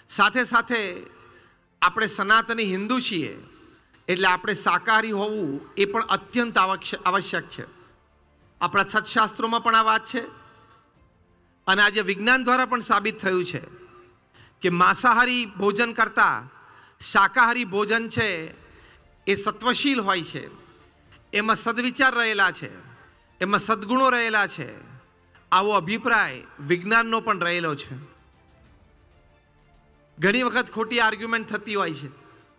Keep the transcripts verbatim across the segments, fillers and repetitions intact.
સાથે સાથે આપણે સનાતની હિન્દુ છીએ એટલે આપણે શાકાહારી હોવું એ પણ અત્યંત આવશ્યક છે. આપણા સત્શાસ્ત્રોમાં પણ આ વાત છે અને આજે વિજ્ઞાન દ્વારા પણ સાબિત થયું છે કે માંસાહારી ભોજન કરતાં શાકાહારી ભોજન છે એ સત્વશીલ હોય છે, એમાં સદવિચાર રહેલા છે, એમાં સદગુણો રહેલા છે. આવો અભિપ્રાય વિજ્ઞાનનો પણ રહેલો છે. ઘણી વખત ખોટી આર્ગ્યુમેન્ટ થતી હોય છે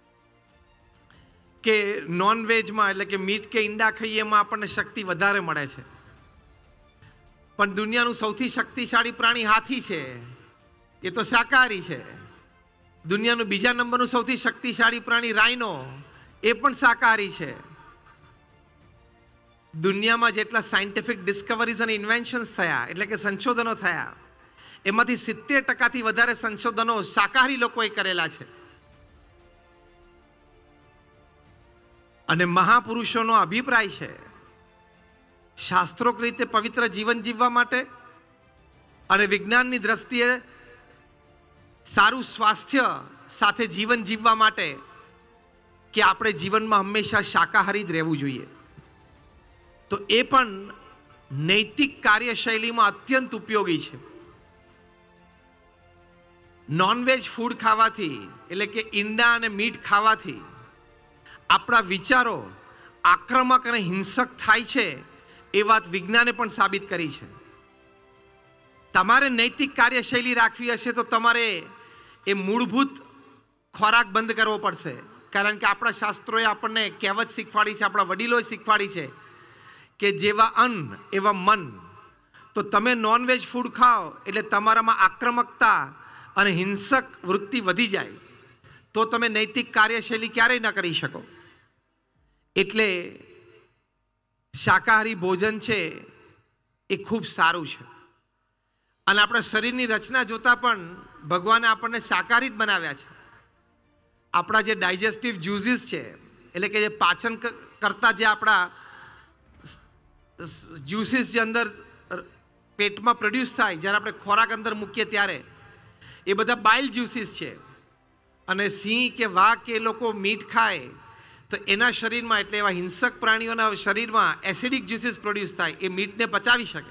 કે નોનવેજમાં એટલે કે મીટ કે ઈંડા ખાઈએ એમાં આપણને શક્તિ વધારે મળે છે, પણ દુનિયાનું સૌથી શક્તિશાળી પ્રાણી હાથી છે, એ તો શાકાહારી છે. દુનિયાનું બીજા નંબરનું સૌથી શક્તિશાળી પ્રાણી રાઇનો, એ પણ શાકાહારી છે. દુનિયામાં જેટલા સાયન્ટિફિક ડિસ્કવરીઝ અને ઇન્વેન્શન્સ થયા એટલે કે સંશોધનો થયા એમાંથી સિત્તેર ટકાથી વધારે સંશોધનો શાકાહારી લોકોએ કરેલા છે. અને મહાપુરુષોનો અભિપ્રાય છે શાસ્ત્રોક રીતે પવિત્ર જીવન જીવવા માટે અને વિજ્ઞાનની દ્રષ્ટિએ સારું સ્વાસ્થ્ય સાથે જીવન જીવવા માટે કે આપણે જીવનમાં હંમેશા શાકાહારી જ રહેવું જોઈએ. તો એ પણ નૈતિક કાર્યશૈલીમાં અત્યંત ઉપયોગી છે. નોનવેજ ફૂડ ખાવાથી એટલે કે ઈંડા અને મીટ ખાવાથી આપણા વિચારો આક્રમક અને હિંસક થાય છે એ વાત વિજ્ઞાને પણ સાબિત કરી છે. તમારે નૈતિક કાર્યશૈલી રાખવી હશે તો તમારે એ મૂળભૂત ખોરાક બંધ કરવો પડશે, કારણ કે આપણા શાસ્ત્રોએ આપણને કહેવત શીખવાડી છે, આપણા વડીલોએ શીખવાડી છે કે જેવા અન્ન એવા મન. તો તમે નોનવેજ ફૂડ ખાઓ એટલે તમારામાં આક્રમકતા અને હિંસક વૃત્તિ વધી જાય તો તમે નૈતિક કાર્યશૈલી ક્યારેય ન કરી શકો. એટલે શાકાહારી ભોજન છે એ ખૂબ સારું છે. અને આપણા શરીરની રચના જોતા પણ ભગવાને આપણને શાકાહારી જ બનાવ્યા છે. આપણા જે ડાયજેસ્ટિવ જ્યુસીસ છે એટલે કે જે પાચન કરતા જે આપણા જ્યુસીસ જે અંદર પેટમાં પ્રોડ્યુસ થાય જ્યારે આપણે ખોરાક અંદર મૂકીએ ત્યારે એ બધા બાઇલ જ્યુસીસ છે. અને સિંહ કે વાઘ કે એ લોકો મીટ ખાય તો એના શરીરમાં એટલે એવા હિંસક પ્રાણીઓના શરીરમાં એસિડિક જ્યુસીસ પ્રોડ્યુસ થાય, એ મીટને પચાવી શકે.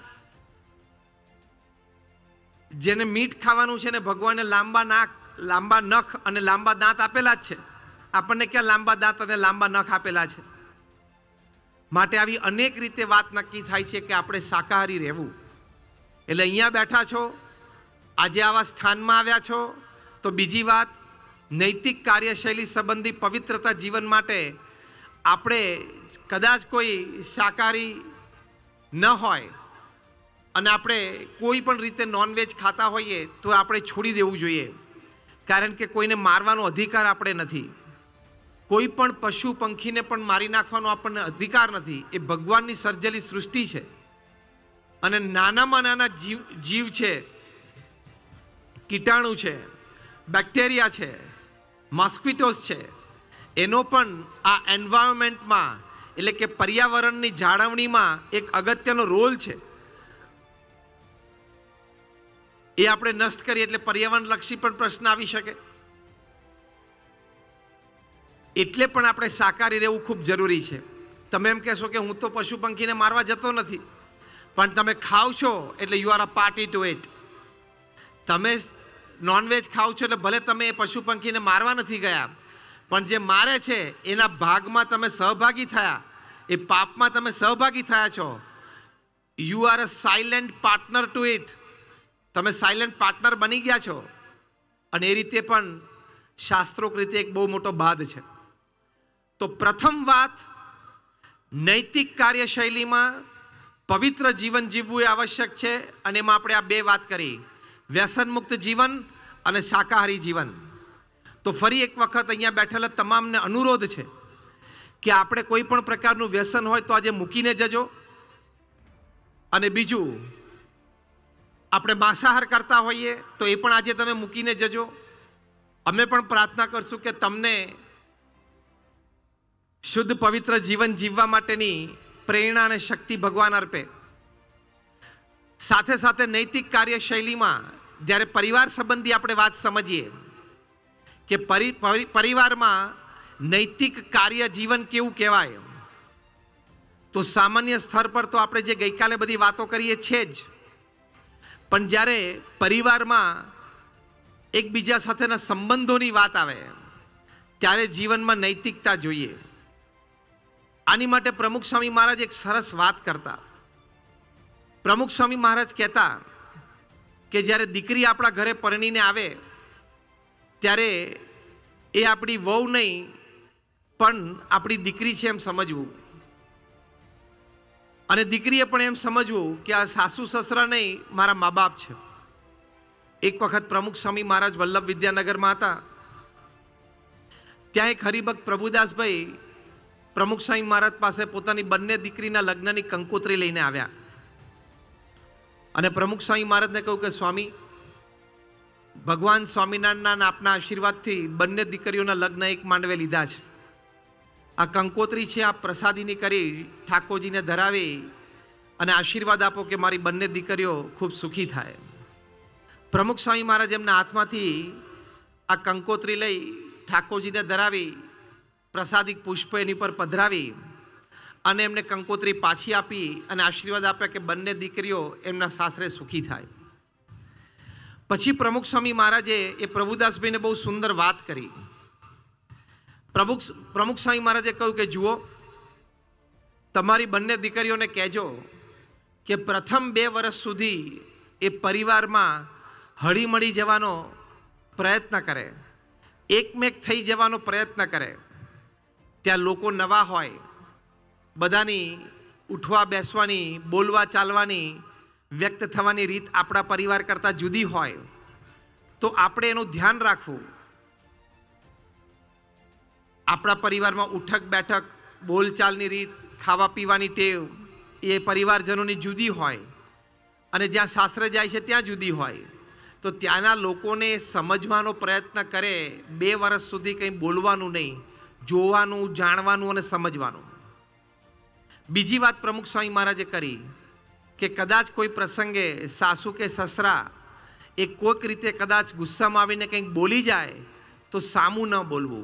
જેને મીટ ખાવાનું છે ને ભગવાને લાંબા નાક, લાંબા નખ અને લાંબા દાંત આપેલા જ છે. આપણને ક્યાં લાંબા દાંત અને લાંબા નખ આપેલા છે? માટે આવી અનેક રીતે વાત નક્કી થાય છે કે આપણે શાકાહારી રહેવું. એટલે અહીંયા બેઠા છો, આજે આવા સ્થાનમાં આવ્યા છો, તો બીજી વાત નૈતિક કાર્યશૈલી સંબંધી પવિત્રતા જીવન માટે આપણે કદાચ કોઈ શાકાહારી ન હોય અને આપણે કોઈ પણ રીતે નોનવેજ ખાતા હોઈએ તો આપણે છોડી દેવું જોઈએ, કારણ કે કોઈને મારવાનો અધિકાર આપણે નથી. કોઈ પણ પશુ પંખીને પણ મારી નાખવાનો આપણને અધિકાર નથી. એ ભગવાનની સર્જેલી સૃષ્ટિ છે અને નાનામાં નાના જીવ જીવ છે, કીટાણુ છે, બેક્ટેરિયા છે, મોસ્કિટોસ છે, એનો પણ આ એન્વાયરમેન્ટમાં એટલે કે પર્યાવરણની જાળવણીમાં એક અગત્યનો રોલ છે. એ આપણે નષ્ટ કરીએ એટલે પર્યાવરણલક્ષી પણ પ્રશ્ન આવી શકે. એટલે પણ આપણે શાકાહારી રહેવું ખૂબ જરૂરી છે. તમે એમ કહેશો કે હું તો પશુ પંખીને મારવા જતો નથી, પણ તમે ખાવ છો એટલે you are a party to eat. તમે નોનવેજ ખાવ છો એટલે ભલે તમે એ પશુ પંખીને મારવા નથી ગયા, પણ જે મારે છે એના ભાગમાં તમે સહભાગી થયા, એ પાપમાં તમે સહભાગી થયા છો. You are a silent partner to eat. તમે સાયલેન્ટ પાર્ટનર બની ગયા છો. અને એ રીતે પણ શાસ્ત્રોક રીતે એક બહુ મોટો બાદ છે. તો પ્રથમ વાત, નૈતિક કાર્યશૈલીમાં પવિત્ર જીવન જીવવું એ આવશ્યક છે. અને એમાં આપણે આ બે વાત કરી, વ્યસન મુક્ત જીવન અને શાકાહારી જીવન. તો ફરી એક વખત અહીંયા બેઠેલા તમામને અનુરોધ છે કે આપણે કોઈ પણ પ્રકારનું વ્યસન હોય તો આજે મૂકીને જજો. અને બીજું, આપણે માંસાહાર કરતા હોઈએ તો એ પણ આજે તમે મૂકીને જજો. અમે પણ પ્રાર્થના કરશું કે તમને શુદ્ધ પવિત્ર જીવન જીવવા માટેની પ્રેરણા અને શક્તિ ભગવાન અર્પે. સાથે સાથે નૈતિક કાર્યશૈલીમાં જ્યારે પરિવાર સંબંધી આપણે વાત સમજીએ કે પરિ પરિવારમાં નૈતિક કાર્ય જીવન કેવું કહેવાય, તો સામાન્ય સ્તર પર તો આપણે જે ગઈકાલે બધી વાતો કરીએ છીએ જ, પણ જ્યારે પરિવારમાં એકબીજા સાથેના સંબંધોની વાત આવે ત્યારે જીવનમાં નૈતિકતા જોઈએ. આની માટે પ્રમુખ સ્વામી મહારાજ એક સરસ વાત કરતા. પ્રમુખ સ્વામી મહારાજ કહેતા કે જ્યારે દીકરી આપણા ઘરે પરણીને આવે ત્યારે એ આપણી વહુ નહીં પણ આપણી દીકરી છે એમ સમજવું, અને દીકરીએ પણ એમ સમજવું કે આ સાસુ સસરા નહીં, મારા મા બાપ છે. એક વખત પ્રમુખ સ્વામી મહારાજ વલ્લભ વિદ્યાનગરમાં હતા. ત્યાં એક હરિભક્ત પ્રભુદાસભાઈ પ્રમુખ સ્વામી મહારાજ પાસે પોતાની બંને દીકરીના લગ્નની કંકોત્રી લઈને આવ્યા અને પ્રમુખ સ્વામી મહારાજને કહ્યું કે સ્વામી, ભગવાન સ્વામિનારાયણના આપના આશીર્વાદથી બંને દીકરીઓના લગ્ન એક માંડવે લીધા છે. આ કંકોત્રી છે, આ પ્રસાદીની કરી ઠાકોરજીને ધરાવી અને આશીર્વાદ આપો કે મારી બંને દીકરીઓ ખૂબ સુખી થાય. પ્રમુખ સ્વામી મહારાજ એમના હાથમાંથી આ કંકોત્રી લઈ ઠાકોરજીને ધરાવી પ્રસાદિક પુષ્પ એની પર પધરાવી અને એમને કંકોત્રી પાછી આપી અને આશીર્વાદ આપ્યા કે બંને દીકરીઓ એમના સાસરે સુખી થાય. પછી પ્રમુખ સ્વામી મહારાજે એ પ્રભુદાસભાઈને બહુ સુંદર વાત કરી. પ્રમુખ પ્રમુખ સ્વામી મહારાજે કહ્યું કે જુઓ, તમારી બંને દીકરીઓને કહેજો કે પ્રથમ બે વર્ષ સુધી એ પરિવારમાં હળીમળી જવાનો પ્રયત્ન કરે, એકમેક થઈ જવાનો પ્રયત્ન કરે. ત્યાં લોકો નવા હોય, બધાની ઉઠવા બેસવાની, બોલવા ચાલવાની, વ્યક્ત થવાની રીત આપણા પરિવાર કરતાં જુદી હોય, તો આપણે એનું ધ્યાન રાખવું. આપણા પરિવારમાં ઉઠક બેઠક, બોલચાલની રીત, ખાવા પીવાની ટેવ એ પરિવારજનોની જુદી હોય અને જ્યાં સાસરે જાય છે ત્યાં જુદી હોય, તો ત્યાંના લોકોને સમજવાનો પ્રયત્ન કરે. બે વર્ષ સુધી કંઈ બોલવાનું નહીં, જોવાનું, જાણવાનું અને સમજવાનું. બીજી વાત પ્રમુખ સ્વામી મહારાજે કરી કે કદાચ કોઈ પ્રસંગે સાસુ કે સસરા એ કોઈક રીતે કદાચ ગુસ્સામાં આવીને કંઈક બોલી જાય તો સામું ન બોલવું.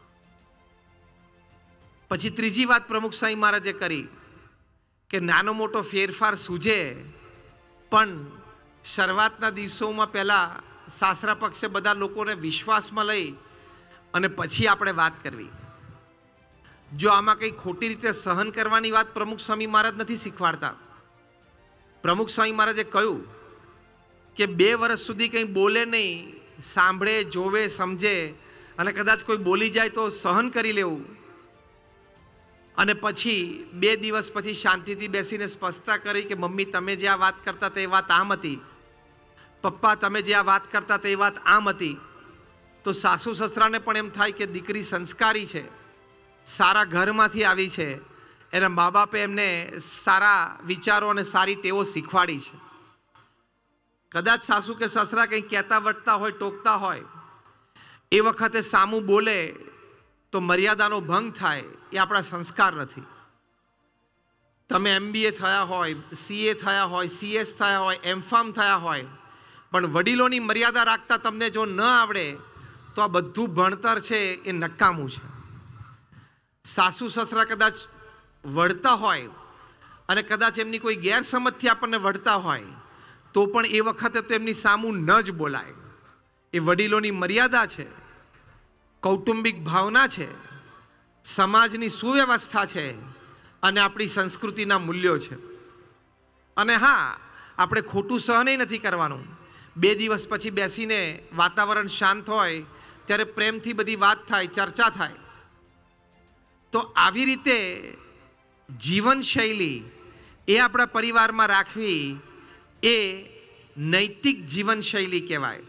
પછી ત્રીજી વાત પ્રમુખ સ્વામી મહારાજે કરી કે નાનો મોટો ફેરફાર સૂઝે, પણ શરૂઆતના દિવસોમાં પહેલાં સાસરા પક્ષે બધા લોકોને વિશ્વાસમાં લઈ અને પછી આપણે વાત કરવી. જો આમાં કંઈ ખોટી રીતે સહન કરવાની વાત પ્રમુખ સ્વામી મહારાજ નથી શીખવાડતા. પ્રમુખ સ્વામી મહારાજે કહ્યું કે બે વર્ષ સુધી કંઈ બોલે નહીં, સાંભળે, જોવે, સમજે અને કદાચ કોઈ બોલી જાય તો સહન કરી લેવું, અને પછી બે દિવસ પછી શાંતિથી બેસીને સ્પષ્ટતા કરી કે મમ્મી તમે જે આ વાત કરતા તે વાત આમ હતી, પપ્પા તમે જે આ વાત કરતા તે વાત આમ હતી. તો સાસુ સસરાને પણ એમ થાય કે દીકરી સંસ્કારી છે, સારા ઘરમાંથી આવી છે, એના મા બાપે એમને સારા વિચારો અને સારી ટેવો શીખવાડી છે. કદાચ સાસુ કે સસરા કંઈ કહેતા વટતા હોય, ટોકતા હોય, એ વખતે સામું બોલે તો મર્યાદાનો ભંગ થાય. એ આપણા સંસ્કાર નથી. તમે એમ બી એ થયા હોય, સી એ થયા હોય, સી એસ થયા હોય, એમ ફાર્મ થયા હોય, પણ વડીલોની મર્યાદા રાખતા તમને જો ન આવડે તો આ બધું ભણતર છે એ નકામું છે. સાસુ સસરા કદાચ વળતા હોય અને કદાચ એમની કોઈ ગેરસમજથી આપણને વળતા હોય તો પણ એ વખતે તો એમની સામું ન જ બોલાય. એ વડીલોની મર્યાદા છે, કૌટુંબિક ભાવના છે, સમાજની સુવ્યવસ્થા છે અને આપણી સંસ્કૃતિના મૂલ્યો છે. અને હા, આપણે ખોટું સહન નથી કરવાનું. બે દિવસ પછી બેસીને વાતાવરણ શાંત હોય ત્યારે પ્રેમથી બધી વાત થાય, ચર્ચા થાય. તો આવી રીતે જીવનશૈલી એ આપણા પરિવારમાં રાખવી એ નૈતિક જીવનશૈલી કહેવાય.